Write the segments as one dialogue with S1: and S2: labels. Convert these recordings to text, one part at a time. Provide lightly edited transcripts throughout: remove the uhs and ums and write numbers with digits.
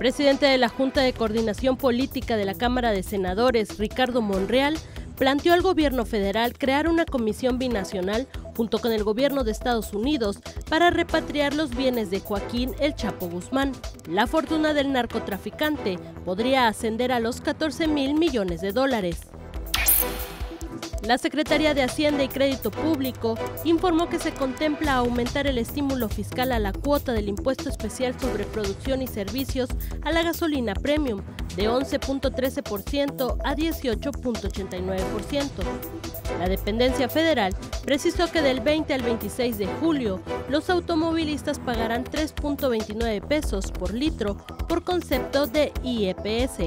S1: presidente de la Junta de Coordinación Política de la Cámara de Senadores, Ricardo Monreal, planteó al gobierno federal crear una comisión binacional junto con el gobierno de Estados Unidos para repatriar los bienes de Joaquín El Chapo Guzmán. La fortuna del narcotraficante podría ascender a los 14,000 millones de dólares. La Secretaría de Hacienda y Crédito Público informó que se contempla aumentar el estímulo fiscal a la cuota del impuesto especial sobre producción y servicios a la gasolina premium de 11.13% a 18.89%. La dependencia federal precisó que del 20 al 26 de julio los automovilistas pagarán 3.29 pesos por litro por concepto de IEPS.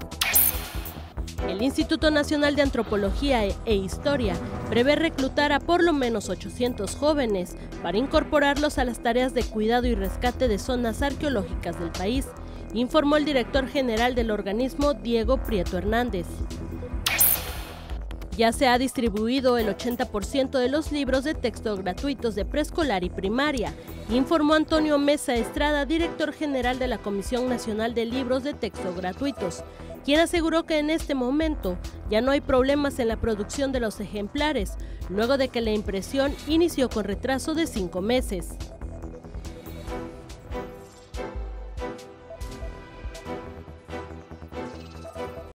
S1: El Instituto Nacional de Antropología e Historia prevé reclutar a por lo menos 800 jóvenes para incorporarlos a las tareas de cuidado y rescate de zonas arqueológicas del país, informó el director general del organismo, Diego Prieto Hernández. Ya se ha distribuido el 80% de los libros de texto gratuitos de preescolar y primaria, informó Antonio Mesa Estrada, director general de la Comisión Nacional de Libros de Texto Gratuitos, quien aseguró que en este momento ya no hay problemas en la producción de los ejemplares, luego de que la impresión inició con retraso de 5 meses.